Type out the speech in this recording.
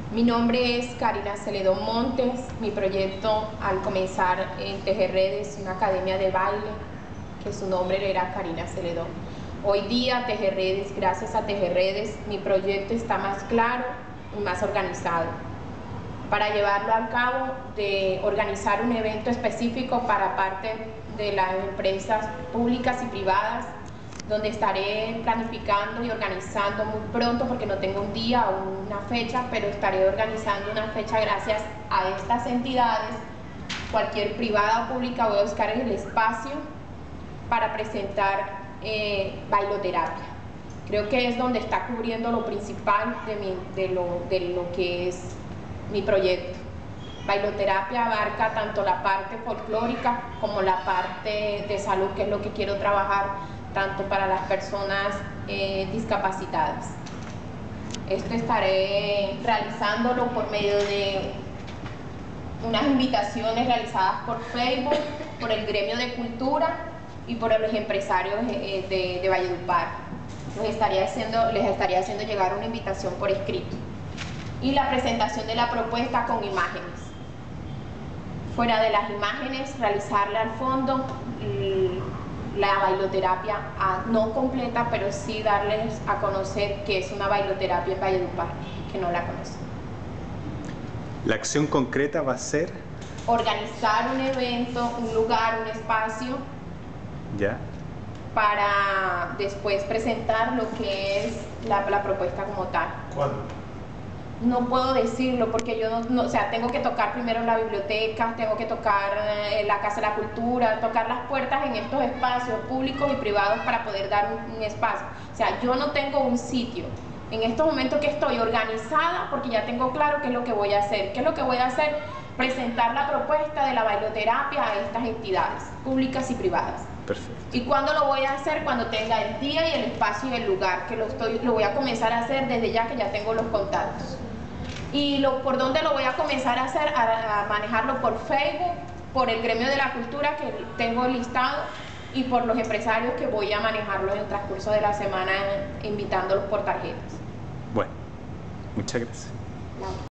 Mi nombre es Karina Celedón Montes. Mi proyecto al comenzar en Tejer Redes, una academia de baile, que su nombre era Karina Celedón. Hoy día Tejer Redes, gracias a Tejer Redes, mi proyecto está más claro y más organizado. Para llevarlo a cabo, de organizar un evento específico para parte de las empresas públicas y privadas, donde estaré planificando y organizando muy pronto, porque no tengo un día o una fecha, pero estaré organizando una fecha gracias a estas entidades. Cualquier privada o pública voy a buscar el espacio para presentar bailoterapia. Creo que es donde está cubriendo lo principal de lo que es mi proyecto. Bailoterapia abarca tanto la parte folclórica como la parte de salud, que es lo que quiero trabajar tanto para las personas discapacitadas. Esto estaré realizándolo por medio de unas invitaciones realizadas por Facebook, por el Gremio de Cultura y por los empresarios de Valledupar. Les estaría haciendo llegar una invitación por escrito. Y la presentación de la propuesta con imágenes. Fuera de las imágenes, realizarle al fondo la bailoterapia no completa, pero sí darles a conocer que es una bailoterapia en Valledupar, que no la conocen. ¿La acción concreta va a ser? Organizar un evento, un lugar, un espacio, ¿ya?, para después presentar lo que es la propuesta como tal. ¿Cuándo? No puedo decirlo porque yo o sea, tengo que tocar primero la biblioteca, tengo que tocar la Casa de la Cultura, tocar las puertas en estos espacios públicos y privados para poder dar un espacio. O sea, yo no tengo un sitio. En estos momentos que estoy organizada, porque ya tengo claro qué es lo que voy a hacer. ¿Qué es lo que voy a hacer? Presentar la propuesta de la bailoterapia a estas entidades públicas y privadas. Perfecto. ¿Y cuándo lo voy a hacer? Cuando tenga el día y el espacio y el lugar, que lo voy a comenzar a hacer desde ya que ya tengo los contactos. ¿Y por dónde lo voy a comenzar a hacer? A manejarlo por Facebook, por el Gremio de la Cultura que tengo listado y por los empresarios que voy a manejarlo en el transcurso de la semana, invitándolos por tarjetas. Bueno, muchas gracias.